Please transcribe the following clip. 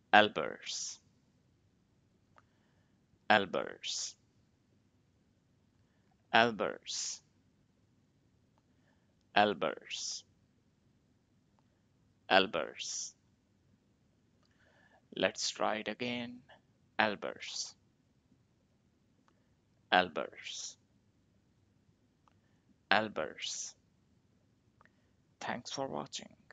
Albers, Albers, Albers, Albers, Albers. Let's try it again. Albers, Albers, Albers. Thanks for watching.